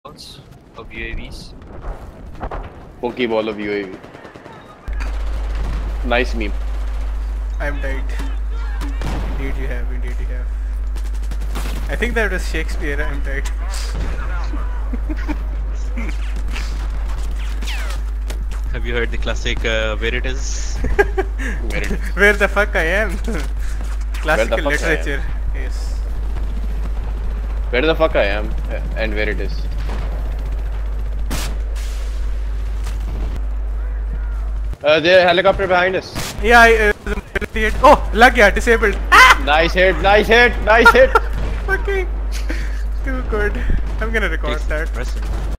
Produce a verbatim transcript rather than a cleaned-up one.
of U A Vs. Pokeball of U A V. Nice meme. I'm dead. Indeed you have, indeed you have. I think that was Shakespeare, I'm dead. Have you heard the classic uh, where it is? Where it is. Where the fuck I am? Classical fuck I am? literature. Yes. Where the fuck I am uh, and where it is. Uh, there's a helicopter behind us. Yeah, I, uh, oh, lag gaya, disabled. Ah! Nice hit, nice hit, nice hit. Fucking too good. I'm gonna record that. Press it.